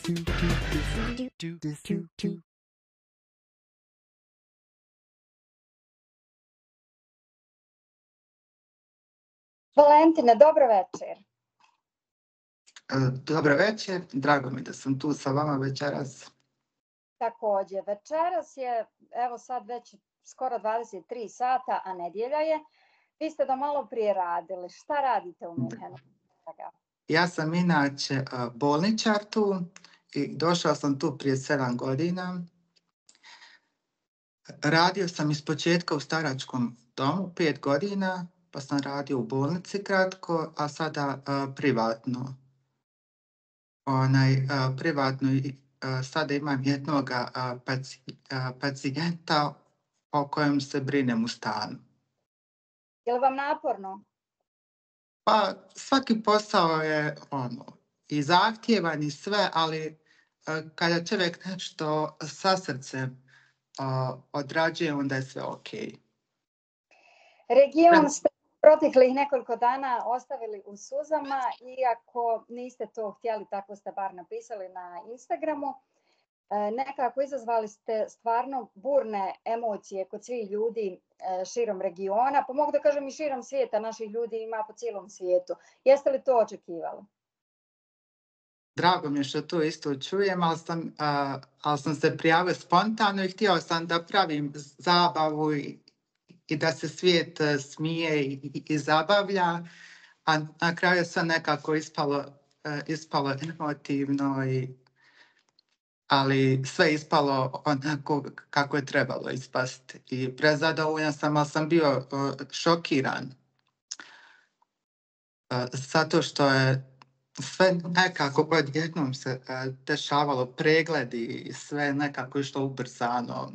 Valentine, dobro večer. Dobro večer, drago mi da sam tu sa vama večeras. Takođe, večeras je, evo sad već skoro 23 sata, a nedjelja je. Vi ste do malo prije radili. Šta radite u Minhenu? Ja sam inače bolničar tu i došao sam tu prije 7 godina. Radio sam ispočetka u staračkom domu 5 godina, pa sam radio u bolnici kratko, a sada privatno. Privatno sada imam jednog pacijenta o kojem se brinem u stanu. Je li vam naporno? Pa svaki posao je i zahtjevan i sve, ali kada čovjek nešto sa srcem odrađuje, onda je sve ok. Region ste proteklih nekoliko dana ostavili u suzama, iako niste to htjeli, tako ste bar napisali na Instagramu. Nekako izazvali ste stvarno burne emocije kod svih ljudi širom regiona, pa mogu da kažem i širom svijeta, naših ljudi ima po cijelom svijetu. Jeste li to očekivali? Drago mi je što to isto čujem, ali sam se prijavio spontano i htio sam da pravim zabavu i da se svijet smije i zabavlja, a na kraju je sve nekako ispalo emotivno, ali sve ispalo onako kako je trebalo ispasti. I prezadovoljan sam, ali sam bio šokiran. Zato što je sve nekako odjednom se dešavalo, pregledi i sve nekako išlo ubrzano.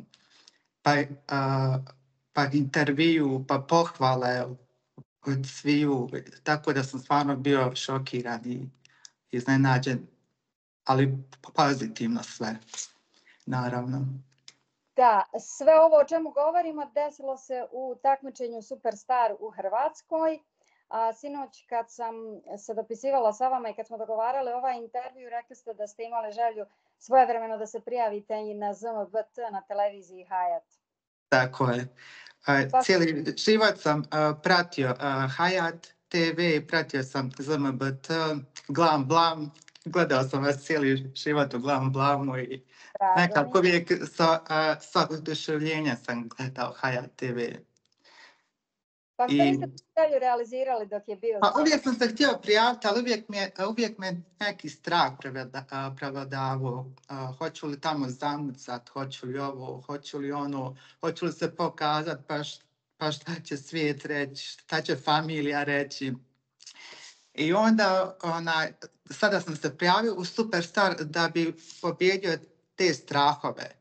Pa intervju, pa pohvale od sviju. Tako da sam stvarno bio šokiran i iznenađen. Ali pozitivno sve, naravno. Da, sve ovo o čemu govorimo desilo se u takmičenju Superstar u Hrvatskoj. A sinoć kad sam se dopisivala sa vama i kad smo dogovarali ovaj intervju, rekli ste da ste imali želju svojevremeno da se prijavite i na ZMBT na televiziji Hayat. Tako je. Cijeli život sam pratio Hayat TV, pratio sam ZMBT, Glam Blam. Gledao sam vas cijeli život u Glam Blamu i nekako uvijek sa oduševljenja sam gledao Hayat TV. Pa što niste želju realizirali dok je bio? Pa uvijek sam se htio prijaviti, ali uvijek me neki strah prevladavao. Hoću li tamo zamucat, hoću li ovo, hoću li ono, hoću li se pokazati, pa šta će svijet reći, šta će familija reći. I onda sada sam se prijavio u Superstar da bi pobjedio te strahove.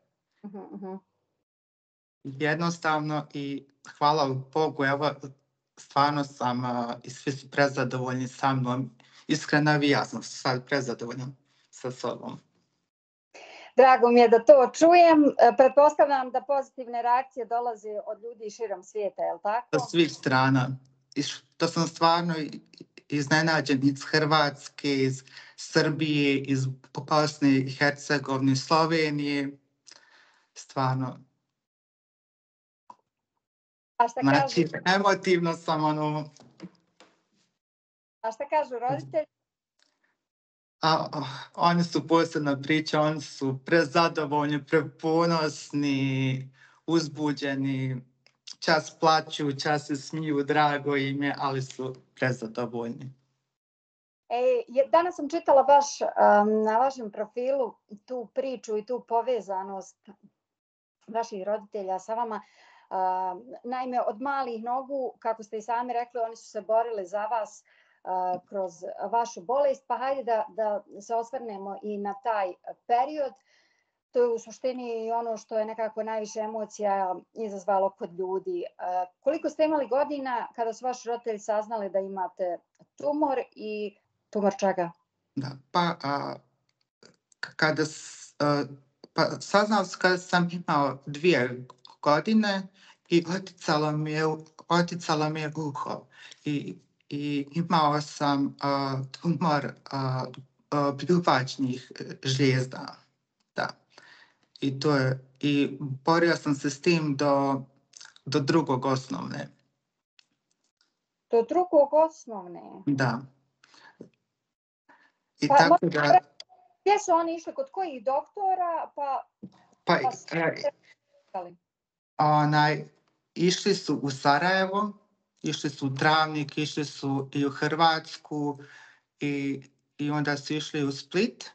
Jednostavno i hvala Bogu, evo, stvarno sam i svi su prezadovoljni sa mnom. Iskreno i ja sam sad prezadovoljan sa sobom. Drago mi je da to čujem. Pretpostavljam da pozitivne reakcije dolaze od ljudi širom svijeta, je li tako? Sa svih strana. I što sam stvarno iznenađen iz Hrvatske, iz Srbije, iz Bosne i Hercegovine, Slovenije. Stvarno. A šta kažu? Znači, emotivno sam A šta kažu roditelji? Oni su posebna priča, oni su prezadovoljni, preponosni, uzbuđeni, čas plaću, čas se smiju, drago im je, ali su prezadovoljni. Danas sam čitala baš na vašem profilu tu priču i tu povezanost vaših roditelja sa vama. Naime, od malih nogu, kako ste i sami rekli, oni su se borili za vas kroz vašu bolest, pa hajde da se osvrnemo i na taj period. To je u suštini i ono što je nekako najviše emocija izazvalo kod ljudi. Koliko ste imali godina kada su vaši roditelji saznali da imate tumor i tumor čega? Da, saznao sam kada sam imao 2 godine i oticalo mi je uho. I imao sam tumor pljuvačnih žlijezda. Da. I borio sam se s tim do drugog osnovne. Do drugog osnovne? Da. I Pa, tako da... Gdje su oni išli? Kod kojih doktora? Išli su u Sarajevo, išli su u Travnik, išli su i u Hrvatsku i onda su išli u Split.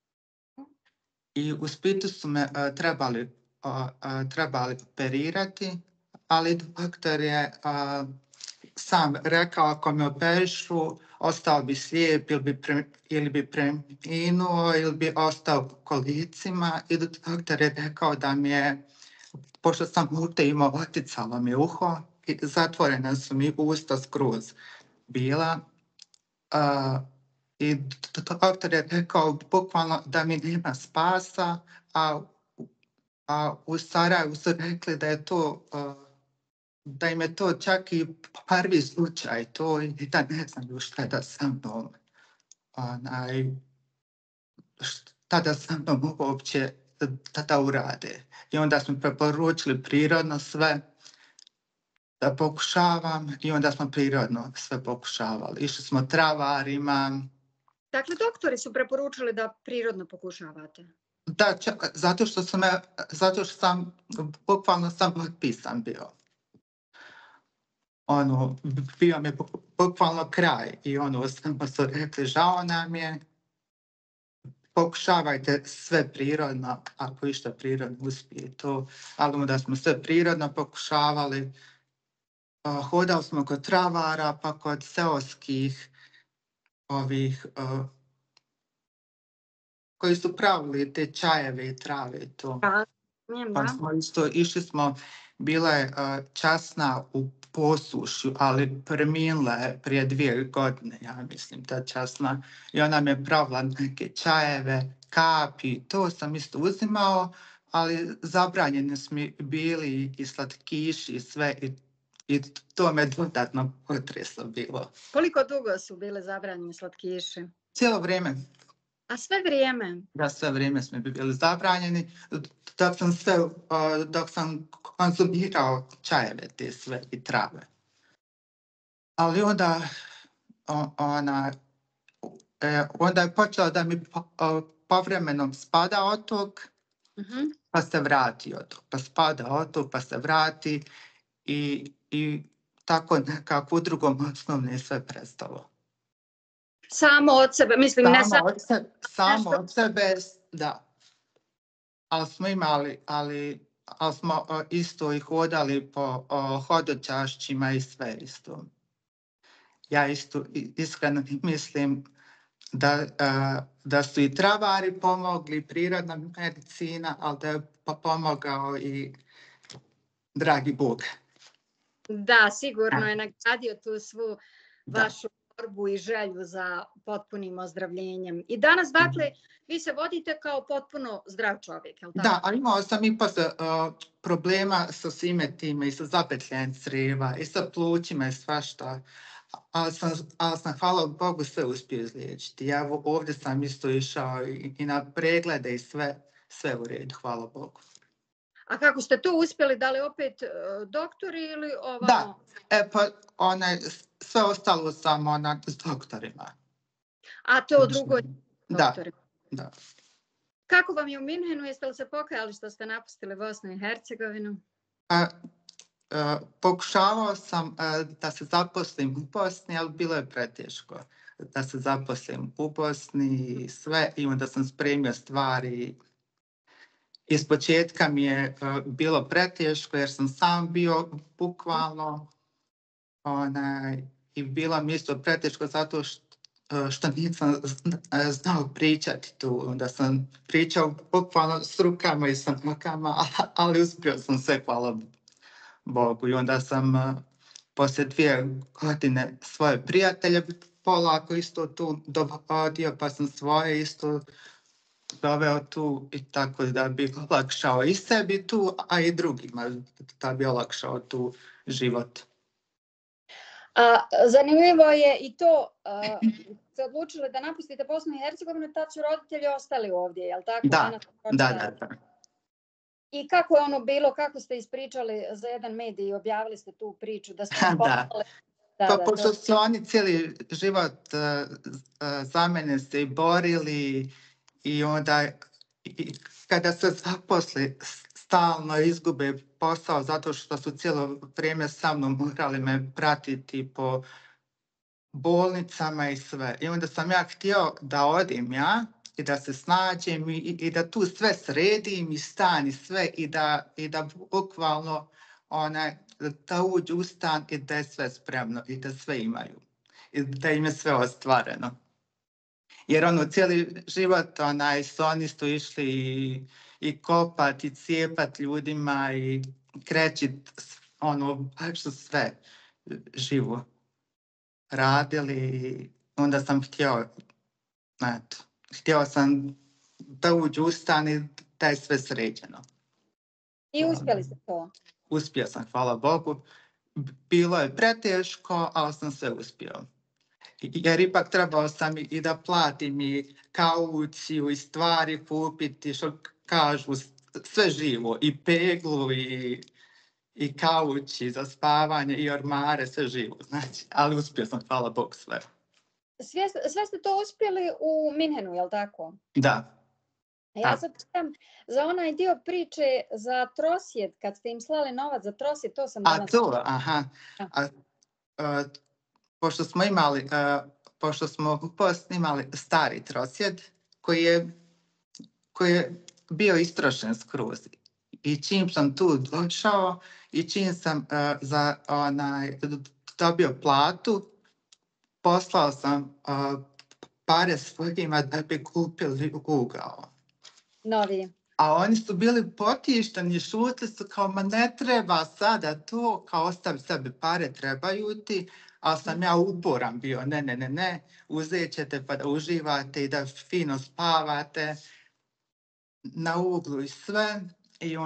I u Splitu su me trebali operirati, ali doktor je sam rekao ako me operišu, ostao bi slijep ili bi preminuo ili bi ostao u kolicima. I doktor je rekao da mi je, pošto sam imao oticalo mi uho i zatvorena su mi usta skroz bila. I doktor je rekao bukvalno da mi nema spasa, a u Sarajevu su rekli da im je to čak i prvi slučaj to i da ne znaju šta da sa mnom uopće da urade. I onda smo preporučili prirodno sve da pokušavam i onda smo prirodno sve pokušavali. Išli smo travarima. Dakle, doktori su preporučili da prirodno pokušavate? Da, zato što sam bukvalno otpisan bio. Bio mi bukvalno kraj i samo su rekli žao nam je, pokušavajte sve prirodno, ako išta prirodno uspije to, ali onda smo sve prirodno pokušavali. Hodali smo kod travara, pa kod seoskih koji su pravili te čajeve i trave i to. Pa smo išli smo, bila je časna u Posušju, ali preminula je prije 2 godine, ja mislim, ta časna. I ona mi je pravila neke čajeve, kapi, to sam isto uzimao, ali zabranjeni su mi bili i slatkiši i sve i to me dodatno potreslo bilo. Koliko dugo su bile zabranjeni slatkiši? Cijelo vrijeme. A sve vrijeme? Da, sve vrijeme smo bili zabranjeni, dok sam konzumirao čajeve te sve i trave. Ali onda je počelo da mi povremeno spada otok, pa se vrati otok, pa spada otok, pa se vrati i tako nekako u drugom osnovne je sve prestalo. Samo od sebe, mislim ne samo... Samo od sebe, da. Ali smo imali, ali smo isto i hodali po hodočašćima i sve isto. Ja isto iskreno mislim da su i travari pomogli, prirodna medicina, ali da je pomogao i dragi Bog. Da, sigurno je nagradio tu svu vašu borbu i želju za potpunim ozdravljenjem. I danas, dakle, vi se vodite kao potpuno zdrav čovjek, je li tako? Da, ali imao sam i posle problema sa svime time i sa zapetljanjem crijeva i sa plućima i svašta. Ali sam, hvala Bogu, sve uspio izliječiti. Ja ovdje sam isto išao i na preglede i sve u redu, hvala Bogu. A kako ste to uspjeli? Da li opet doktori ili ovamo? Da, pa sve ostalo sam s doktorima. A to drugo je doktorima? Da. Kako vam je u Minhenu? Jeste li se pokajali što ste napustili Bosnu i Hercegovinu? Pokušavao sam da se zaposlim u Bosni, ali bilo je preteško da se zaposlim u Bosni i sve. I onda sam spremio stvari. Iz početka mi je bilo preteško jer sam sam bio bukvalno i bilo mi isto preteško zato što nisam znao pričati tu. Onda sam pričao bukvalno s rukama i sa nogama, ali uspio sam sve, hvala Bogu. I onda sam poslije 2 godine svoje prijatelje polako isto tu dovodio, pa sam svoje isto doveo tu i tako da bi olakšao i sebi tu, a i drugima da bi olakšao tu život. A zanimljivo je i to, ste odlučili da napustite Bosnu i Hercegovinu, tad su roditelji ostali ovdje, jel tako? Da. I kako je ono bilo, kako ste ispričali za jedan medij i objavili ste tu priču da ste poslali? Pa pošto su oni cijeli život za mene se i borili i onda kada se zaposli stalno izgube posao zato što su cijelo vrijeme sa mnom morali me pratiti po bolnicama i sve. I onda sam ja htio da odim ja i da se snađem i da tu sve sredim i stan i sve i da bukvalno da uđu u stan i da je sve spremno i da sve imaju. I da im je sve ostvareno. Jer cijeli život su oni su išli i kopat i cijepat ljudima i krećit, baš su sve živo radili. Onda sam htio sam da uđu u stan i da je sve sređeno. I uspjeli ste to? Uspio sam, hvala Bogu. Bilo je preteško, ali sam sve uspio. Jer ipak trebao sam i da platim i kauciju i stvari kupiti, što kažu, sve živo. I peglu i kaući za spavanje i ormare, sve živo. Znači, ali uspio sam, hvala Bogu, sve. Sve ste to uspjeli u Minhenu, jel tako? Da. Ja sad čitam za onaj dio priče za Trosjed, kad ste im slali novac za Trosjed, to sam danas... Pošto smo snimali stari Trosjed, koji je bio istrošen skroz. I čim sam tu došao i čim sam dobio platu, poslao sam pare svojima da bi kupili ugao. Novi. A oni su bili potišteni, šutili su kao, ma ne treba sada to, kao ostavi sebi pare, trebaju ti, ali sam ja uporan bio, ne, uzet ćete pa da uživate i da fino spavate na uglu i sve. I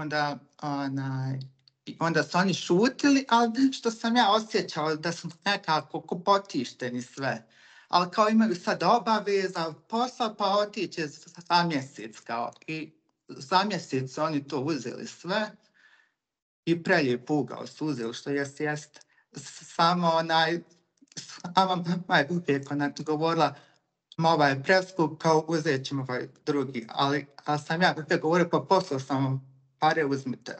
onda su oni šutili, ali što sam ja osjećala da su nekako potišteni sve. Ali kao imaju sad obaveza, posla pa otiće za mjesec kao. I za mjesec oni to uzeli sve i prelijep ugao su uzeli, što jest. Samo mama je uvijek govorila, ova je preskup, kao uzet ćemo ovaj drugi. Ali sam ja uvijek govorio, pa poslao sam vam pare, uzmite.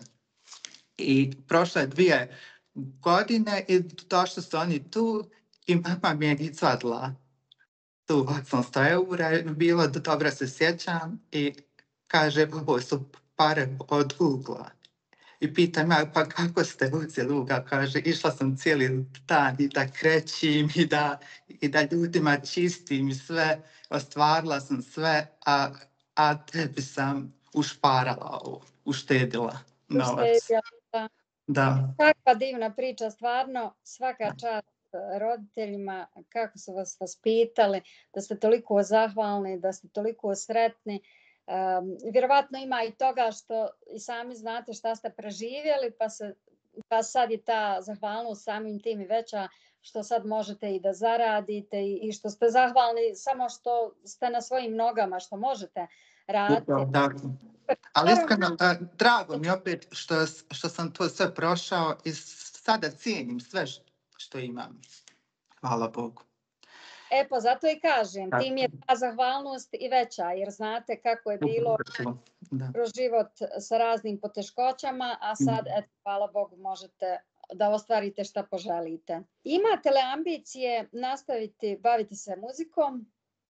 I prošle 2 godine i došli su oni tu i mama mi je izvadila tu 800 eura, bilo dobro se sjećam i kaže, ovo su pare od ugla. I pitam ja, pa kako ste uzeli ugao? Kaže, išla sam cijeli dan i da krećim i da ljudima čistim i sve, ostvarila sam sve, a tebi sam ušparala ovo, uštedila novac. Da. Kakva divna priča, stvarno, svaka čast roditeljima, kako su vas vaspitali, da ste toliko zahvalni, da ste toliko sretni. Vjerovatno ima i toga što i sami znate šta ste preživjeli, pa sad je ta zahvalnost samim tim i veća, što sad možete i da zaradite i što ste zahvalni samo što ste na svojim nogama, što možete raditi. Da. Ali iskreno, drago mi opet što sam to sve prošao i sada cijenim sve što imam. Hvala Bogu. Pa zato i kažem, tim je ta zahvalnost i veća, jer znate kako je bilo kroz život sa raznim poteškoćama, a sad, hvala Bogu, možete da ostvarite šta poželite. Imate li ambicije nastaviti baviti se muzikom?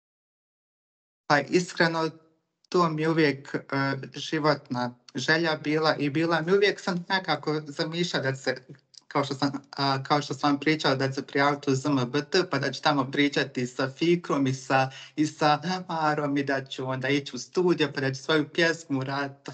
Pa iskreno, to mi je uvijek životna želja bila i bila mi uvijek sam nekako zamišljala da se, kao što sam vam pričala, da se prijaviti u ZMBT, pa da ću tamo pričati sa Fikrom i sa Marom i da ću onda ići u studio, pa da ću svoju pjesmu raditi.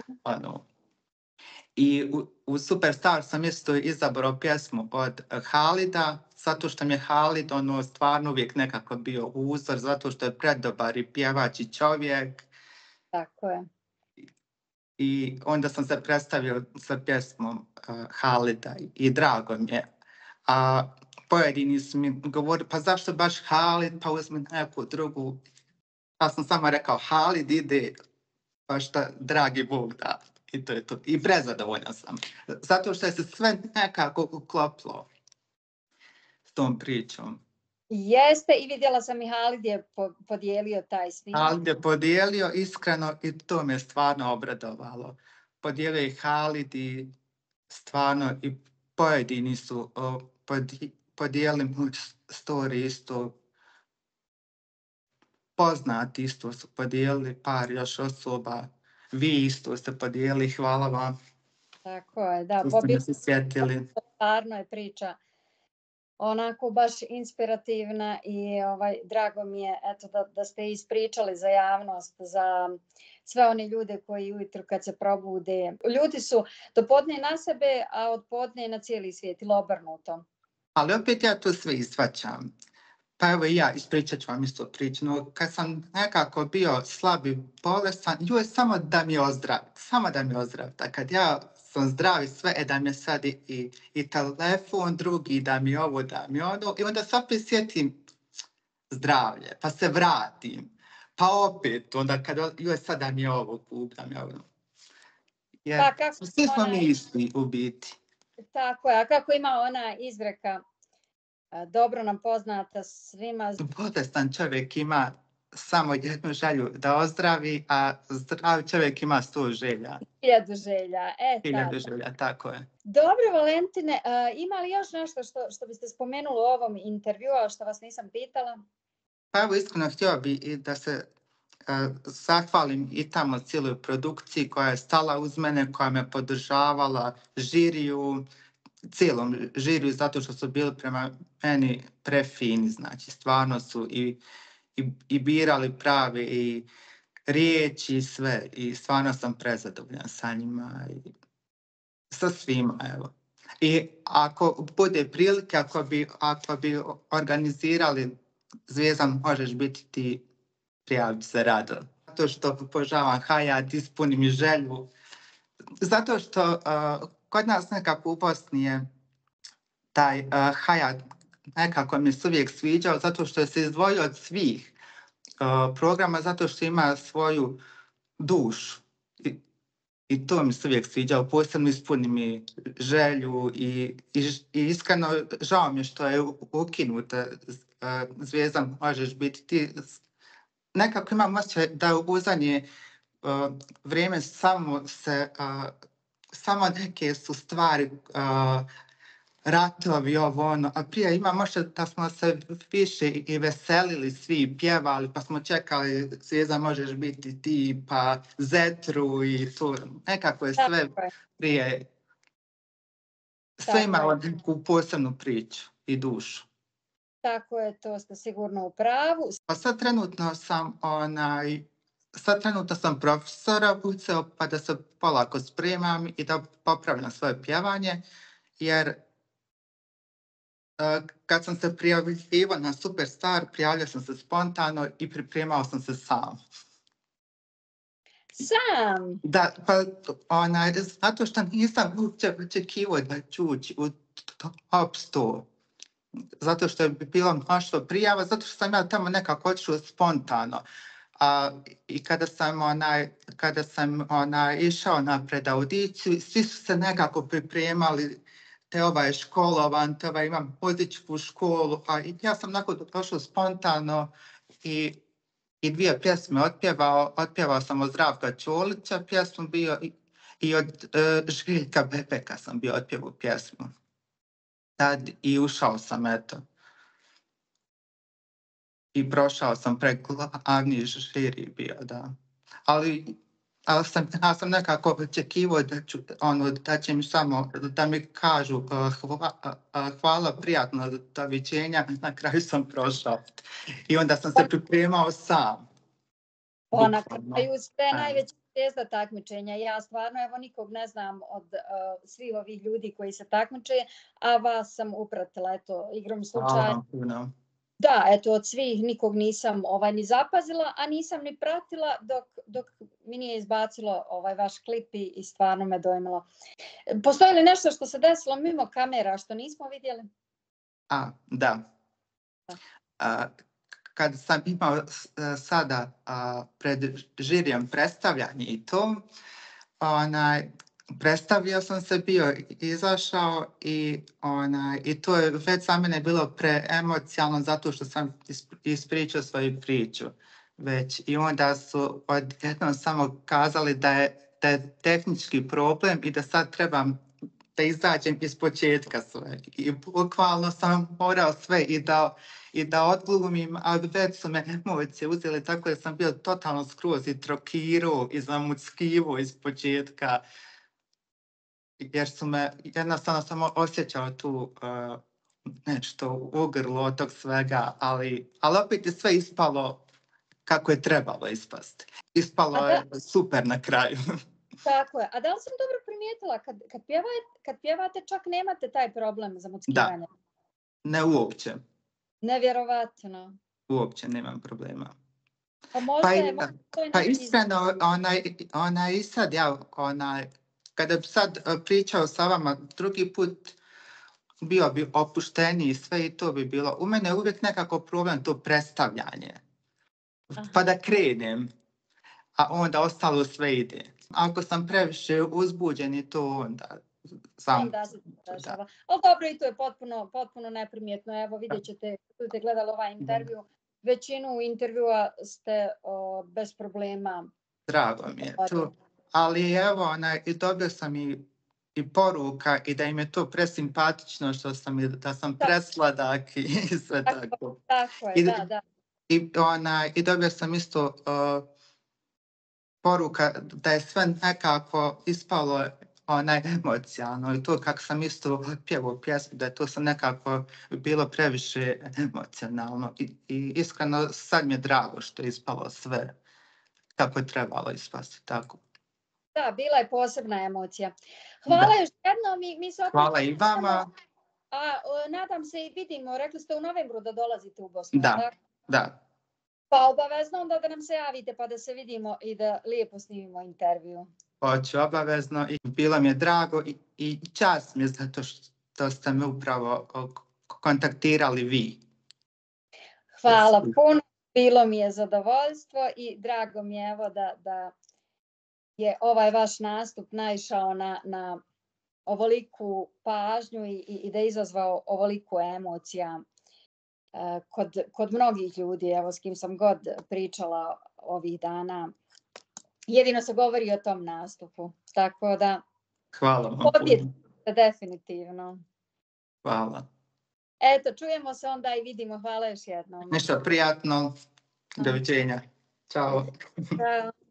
I u Superstar sam isto izabrao pjesmu od Halida, zato što mi je Halid stvarno uvijek nekako bio uzor, zato što je predobar i pjevač i čovjek. Tako je. I onda sam se predstavio sa pjesmom Halida i drago mi je. pojedini su mi govorili, pa zašto baš Halid, pa uzmi neku drugu. Ja sam samo rekao, Halid ide, pa šta dragi Bog da. I to je to. I prezadovoljna sam. Zato što je se sve nekako uklopilo s tom pričom. Jeste, i vidjela sam i Halid je podijelio taj snimak. Halid je podijelio iskreno i to me stvarno obradovalo. Podijelio je Halid i stvarno i pojedini su podijelili moj story isto. Poznati isto su podijelili, par još osoba. Vi isto ste podijelili, hvala vam. Tako je, da. Što ste se sjetili. Stvarno je priča onako baš inspirativna i drago mi je da ste ispričali za javnost, za sve one ljude koji ujutro kad se probude. Ljudi su do podne na sebe, a od podne na cijeli svijet ili obrnuto. Ali opet ja to sve izvaćam. Pa evo i ja ispričat ću vam isto priču. No, kad sam nekako bio slab i bolestan, joj samo da mi ozdravi. Samo da mi ozdravi. Kad ja sam zdrav i sve, da mi je sad i telefon drugi, da mi ovo, da mi ono. I onda se opet sjetim zdravlje, pa se vratim. Pa opet, onda kad joj sad da mi je ovo kup, da mi je ovo. Jer svi smo mi isti u biti. Tako je, a kako ima ona izreka, dobro nam poznata svima. Bolestan čovjek ima samo jednu želju da ozdravi, a zdrav čovjek ima 100 želja. 1000 želja. 1000 želja, tako je. Dobro, Valentine, ima li još nešto što biste spomenuli u ovom intervjuu, a što vas nisam pitala? Pa evo, iskreno htio bi da se zahvalim i tamo cijeloj produkciji koja je stala uz mene, koja me podržavala, žiriju, cijelom žiriju, zato što su bili prema meni prefini, znači stvarno su i birali prave i riječi i sve, i stvarno sam prezadovoljan sa njima i sa svima, evo. I ako bude prilike, ako bi organizirali Zvijezdan, možeš biti ti, prijaviti se rado. Zato što obožavam Hayat, ispuni mi želju. Zato što kod nas nekako u Bosni je taj Hayat nekako mi se uvijek sviđao, zato što je se izdvojio od svih programa, zato što ima svoju dušu. I to mi se uvijek sviđao, posebno ispuni mi želju i iskreno žao mi je što je ukinuta Zvijezdan, možeš biti ti. Nekako imam osjećaj da u zadnje vrijeme samo neke su stvari, ratovi, ovo ono, a prije ima možda da smo se više i veselili svi, pjevali, pa smo čekali Zvijezdan, možeš biti ti, pa Zetru i to, nekako je sve prije, sve imalo neku posebnu priču i dušu. Tako je, to ste sigurno u pravu. Pa sad trenutno sam profesora uceo, pa da se polako spremam i da popravljam svoje pjevanje, jer kad sam se prijavljivao na Superstar, prijavljao sam se spontano i pripremao sam se sam. Sam? Da, pa zato što nisam uopće očekivao da ću ući u top 100. Zato što je bilo mnoštvo prijava, zato što sam ja tamo nekako otišao spontano. I kada sam išao na predaudiciju, svi su se nekako pripremali, te ovaj je školovan, te ovaj imam muzičku školu, a ja sam došao spontano i 2 pjesme otpjevao sam od Zdravka Čolića, pjesmu bio i od Željka Bebeka sam bio otpjevao pjesmu. Tad i ušao sam, eto. I prošao sam preko glavni žiri bio, da. Ali sam nekako očekivao da će mi samo, da mi kažu hvala, prijatno, doviđenja, na kraju sam prošao. I onda sam se pripremao sam. Pa na kraju sve najveća zvijezda takmičenja. Ja stvarno nikog ne znam od svih ovih ljudi koji se takmiče, a vas sam upratila, eto, igrom slučaja. Da, eto, od svih nikog nisam ni zapazila, a nisam ni pratila dok mi nije izbacilo vaš klip i stvarno me dojmilo. Postoji li nešto što se desilo mimo kamera što nismo vidjeli? Da. Kad sam imao sada pred žirijem predstavljanje i to, predstavio sam se, bio izašao i to je već za mene bilo preemocijalno zato što sam ispričao svoju priču. I onda su odjednom samo kazali da je tehnički problem i da sad trebam da izađem iz početka sve. I bukvalno sam morao sve i da odglumim, ali već su me emocije uzeli, tako da sam bio totalno skroz i trokirao i zamuckivao iz početka. Jer su me, jednostavno sam osjećao tu nešto u grlu od tog svega, ali opet je sve ispalo kako je trebalo ispasti. Ispalo je super na kraju. Tako je. A da li sam dobro primijetila, kad pjevate čak nemate taj problem zamuckivanja? Da, ne uopće. Nevjerovatno. Uopće nemam problema. Pa iskreno, i sad ja, kada bi sad pričao sa vama drugi put, bio bi opušteniji sve i to bi bilo. U mene je uvijek nekako problem to predstavljanje. Pa da krenem, a onda ostalo sve ide. Ako sam previše uzbuđen i to onda sam... Onda se dešava. Ali dobro, i to je potpuno neprimjetno. Evo, vidjet ćete, kada ste gledali ovaj intervju, većinu intervjua ste bez problema. Drago mi je to. Ali evo, i dobio sam i poruka i da im je to presimpatično da sam presladak i sve tako. Tako je, da. I dobio sam isto poruka da je sve nekako ispalo emocionalno i to kako sam isto pjevao pjesmu, da je to sam nekako bilo previše emocionalno i iskreno sad mi je drago što je ispalo sve kako je trebalo ispasti, tako. Da, bila je posebna emocija. Hvala još jednom. Mi se hvala i vama. A nadam se i vidimo, rekli ste u novembru da dolazite u Bosnu. Da. Pa obavezno onda da nam se javite pa da se vidimo i da lijepo snimimo intervju. Hoću, obavezno. I bilo mi je drago i čast mi je zato što ste me upravo kontaktirali vi. Hvala puno. Bilo mi je zadovoljstvo i drago mi je evo da je ovaj vaš nastup naišao na ovoliku pažnju i da je izazvao ovoliku emocija kod mnogih ljudi, evo s kim sam god pričala ovih dana. Jedino se govori o tom nastupu, tako da hvala vam puno. Definitivno. Hvala. Eto, čujemo se onda i vidimo. Hvala još jednom. Ništa, prijatno. Doviđenja. Ćao. Ćao.